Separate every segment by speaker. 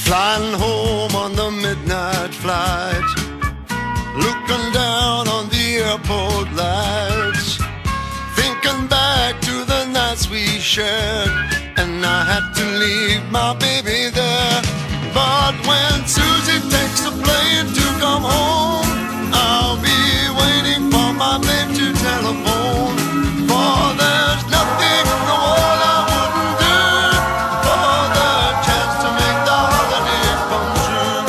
Speaker 1: Flying home on the midnight flight, looking down on the airport lights, thinking back to the nights we shared, and I had to leave my baby there. But when Susie takes the plane to come home, I'll be waiting for my babe to telephone. For there's nothing in the world I wouldn't do for the chance to make the holiday come true.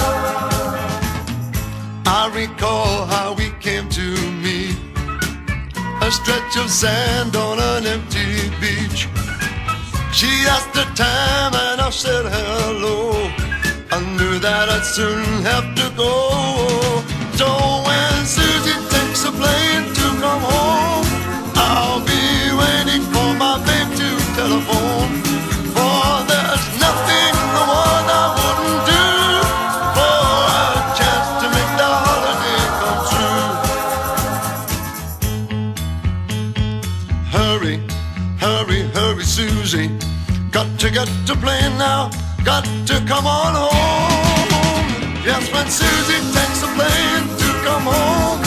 Speaker 1: I recall how we came to meet, a stretch of sand on an empty beach. She asked the time and I said hello. I knew that I'd soon have to go. So when Susie takes a plane to come home, I'll be waiting for my babe to telephone. For there's nothing in the world I wouldn't do for a chance to make the holiday come true. Hurry, hurry, hurry, Susie, got to get to plane now, got to come on home. Yes, when Susie takes a plane to come home,